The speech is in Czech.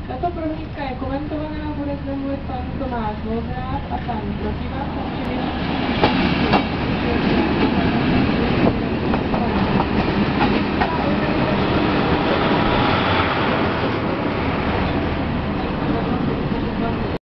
Tato prohlídka je komentovaná, bude zde mluvit pan Tomáš Voldrát a pan Protivar.